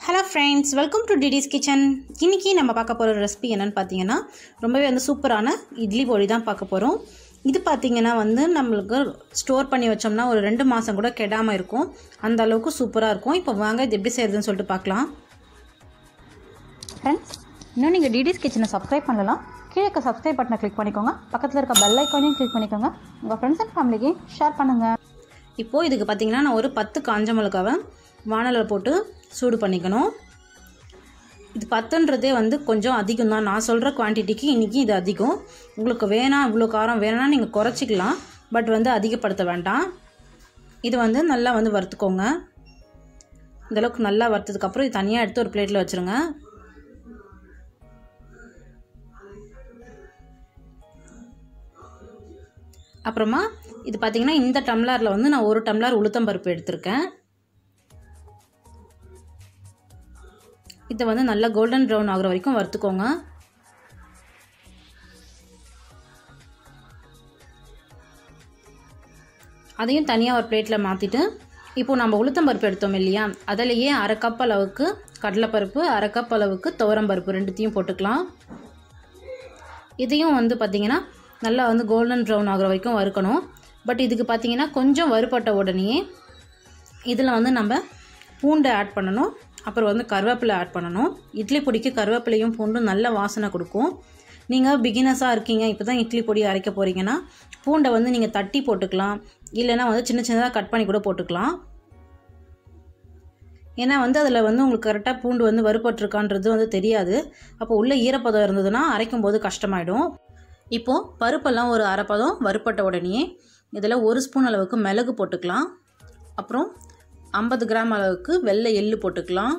Hello friends, welcome to டிடிஸ் kitchen. இன்றைக்கி நம்ம பார்க்க போகிற ரெசிபி என்னென்னு பார்த்தீங்கன்னா, ரொம்பவே சூப்பரான இட்லி பொடி தான் பார்க்க போகிறோம். இது பார்த்திங்கன்னா நம்மளுக்கு ஸ்டோர் பண்ணி வச்சோம்னா ஒரு 2 மாதம் கூட கெடாமல் இருக்கும். அந்த அளவுக்கு சூப்பராக இருக்கும். இப்போ வாங்க இது எப்படி செய்கிறதுன்னு சொல்லிட்டு பார்க்கலாம். ஃப்ரெண்ட்ஸ், இன்னும் நீங்கள் டிடிஸ் கிச்சனை சப்ஸ்கிரைப் பண்ணலாம். கீழே சப்ஸ்கிரைப் பட்டனை கிளிக் பண்ணிக்கோங்க. பக்கத்தில் இருக்க பெல் ஐக்கானையும் கிளிக் பண்ணிக்கோங்க. உங்கள் ஃப்ரெண்ட்ஸ் அண்ட் ஃபேமிலிக்கு ஷேர் பண்ணுங்கள். இப்போது இதுக்கு பார்த்திங்கன்னா நான் ஒரு 10 காஞ்ச மிளகாவை வானலில் போட்டு சூடு பண்ணிக்கணும். இது 10ன்றதே கொஞ்சம் அதிகம் தான். நான் சொல்கிற குவான்டிட்டிக்கு இன்றைக்கி இது அதிகம். உங்களுக்கு வேணாம், இவ்வளோ காரம் வேணாம்னா நீங்கள் குறைச்சிக்கலாம். பட் அதிகப்படுத்த வேண்டாம். இது நல்லா வறுத்துக்கோங்க. இந்தளவுக்கு நல்லா வறுத்ததுக்கப்புறம் இது தனியாக எடுத்து ஒரு பிளேட்டில் வச்சுருங்க. அப்புறமா இது பார்த்திங்கன்னா இந்த டம்ளரில் நான் 1 டம்ளர் உளுத்தம்பருப்பு எடுத்திருக்கேன். இதை நல்லா கோல்டன் ப்ரௌன் ஆகிற வரைக்கும் வறுத்துக்கோங்க. அதையும் தனியாக ஒரு பிளேட்டில் மாற்றிட்டு, இப்போது நம்ம உளுத்தம்பருப்பு எடுத்தோம் இல்லையா, அதிலேயே 1/2 கப் அளவுக்கு கடலைப்பருப்பு, 1/2 கப் அளவுக்கு துவரம்பருப்பு ரெண்டுத்தையும் போட்டுக்கலாம். இதையும் பார்த்திங்கன்னா நல்லா கோல்டன் ப்ரௌன் ஆகிற வரைக்கும் வறுக்கணும். பட் இதுக்கு பார்த்திங்கன்னா கொஞ்சம் வறுபட்ட உடனே இதில் நம்ம பூண்டை ஆட் பண்ணணும். அப்புறம் கருவேப்பிலை ஆட் பண்ணணும். இட்லி பொடிக்கு கருவேப்பிலையும் பூண்டும் நல்ல வாசனை கொடுக்கும். நீங்கள் பிகினர்ஸாக இருக்கீங்க, இப்போ தான் இட்லி பொடி அரைக்க போகிறீங்கன்னா பூண்டை நீங்கள் தட்டி போட்டுக்கலாம். இல்லைனா சின்ன சின்னதாக கட் பண்ணி கூட போட்டுக்கலாம். ஏன்னா அதில் உங்களுக்கு கரெக்டாக பூண்டு வறுபட்டுருக்கான்றது தெரியாது. அப்போ உள்ளே ஈரப்பதம் இருந்ததுன்னா அரைக்கும் போது கஷ்டமாயிடும். இப்போது பருப்பெல்லாம் ஒரு அரைப்பதம் வறுப்பட்ட உடனே இதில் 1 ஸ்பூன் அளவுக்கு மிளகு போட்டுக்கலாம். அப்புறம் 50 கிராம் அளவுக்கு வெள்ளை எள்ளு போட்டுக்கலாம்.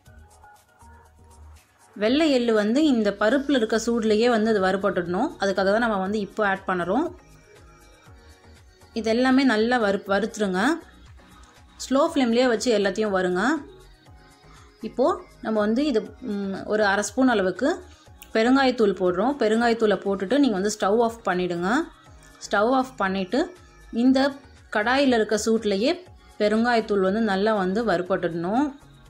வெள்ளை எள்ளு இந்த பருப்பில் இருக்க சூட்லேயே அது வறுபட்டுடணும். அதுக்காக தான் நம்ம இப்போ ஆட் பண்ணுறோம். இது எல்லாமே நல்லா வறுத்துருங்க. ஸ்லோ ஃப்ளேம்லேயே வச்சு எல்லாத்தையும் வருங்க. இப்போது நம்ம இது ஒரு 1/2 ஸ்பூன் அளவுக்கு பெருங்காயத்தூள் போடுறோம். பெருங்காயத்தூளை போட்டுட்டு நீங்கள் ஸ்டவ் ஆஃப் பண்ணிவிடுங்க. ஸ்டவ் ஆஃப் பண்ணிவிட்டு இந்த கடாயில் இருக்க சூட்லேயே பெருங்காயத்தூள் நல்லா வறுபட்டுடணும்.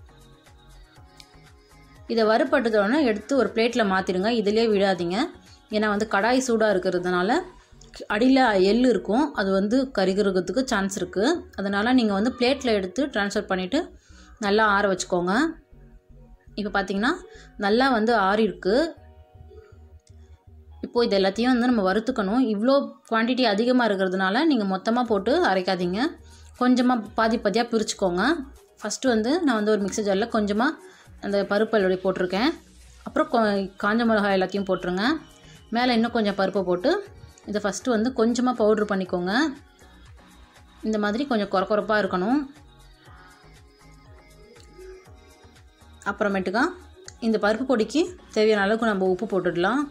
இதை வறுபட்டதோடனே எடுத்து ஒரு பிளேட்டில் மாற்றிடுங்க. இதிலே விடாதீங்க. ஏன்னா கடாய் சூடாக இருக்கிறதுனால அடியில் எள் இருக்கும். அது கருகிறதுக்கு சான்ஸ் இருக்குது. அதனால் நீங்கள் பிளேட்டில் எடுத்து ட்ரான்ஸ்ஃபர் பண்ணிவிட்டு நல்லா ஆற வச்சுக்கோங்க. இப்போ பார்த்திங்கன்னா நல்லா ஆறி இருக்குது. இப்போது இது எல்லாத்தையும் நம்ம வறுத்துக்கணும். இவ்வளோ குவான்டிட்டி அதிகமாக இருக்கிறதுனால நீங்கள் மொத்தமாக போட்டு அரைக்காதீங்க. கொஞ்சமாக பாதி பாதியாக பிரிச்சுக்கோங்க. ஃபஸ்ட்டு நான் ஒரு மிக்ஸர் ஜாரில் கொஞ்சமாக அந்த பருப்பு போட்டிருக்கேன். அப்புறம் காஞ்ச மிளகாய் எல்லாத்தையும் போட்டுருங்க. மேலே இன்னும் கொஞ்சம் பருப்பை போட்டு இதை ஃபஸ்ட்டு கொஞ்சமாக பவுட்ரு பண்ணிக்கோங்க. இந்த மாதிரி கொஞ்சம் கொரப்பாக இருக்கணும். அப்புறமேட்டுக்கா இந்த பருப்பு பொடிக்கு தேவையான அளவுக்கு நம்ம உப்பு போட்டுடலாம்.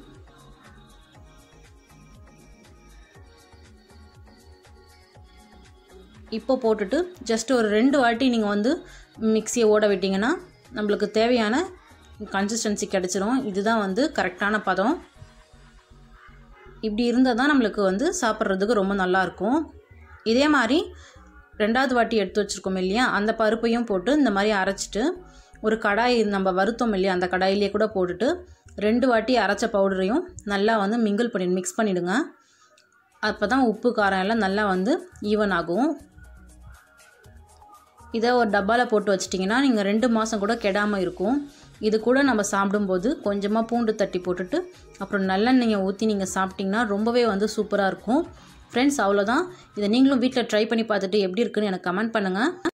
இப்போ போட்டுட்டு ஜஸ்ட் ஒரு 2 வாட்டி நீங்கள் மிக்சியை ஓட விட்டிங்கன்னா நம்மளுக்கு தேவையான கன்சிஸ்டன்சி கிடச்சிரும். இதுதான் கரெக்டான பதம். இப்படி இருந்தால் தான் நம்மளுக்கு சாப்பிட்றதுக்கு ரொம்ப நல்லாயிருக்கும். இதே மாதிரி 2வது வாட்டி எடுத்து வச்சுருக்கோம் இல்லையா, அந்த பருப்பையும் போட்டு இந்த மாதிரி அரைச்சிட்டு ஒரு கடாய் நம்ம வறுத்தோம் இல்லையா, அந்த கடாயிலே கூட போட்டுட்டு 2 வாட்டி அரைச்ச பவுடரையும் நல்லா மிக்ஸ் பண்ணிவிடுங்க. அப்போ தான் உப்பு காரம் எல்லாம் நல்லா ஈவன் ஆகும். இதை ஒரு டப்பாவில் போட்டு வச்சிட்டிங்கன்னா நீங்கள் 2 மாதம் கூட கெடாமல் இருக்கும். இது கூட நம்ம சாப்பிடும்போது கொஞ்சமாக பூண்டு தட்டி போட்டுட்டு அப்புறம் நல்லெண்ணெயை ஊற்றி நீங்கள் சாப்பிட்டிங்கன்னா ரொம்பவே சூப்பராக இருக்கும். ஃப்ரெண்ட்ஸ், அவ்வளோதான். இதை நீங்களும் வீட்டில் ட்ரை பண்ணி பார்த்துட்டு எப்படி இருக்குன்னு எனக்கு கமெண்ட் பண்ணுங்கள்.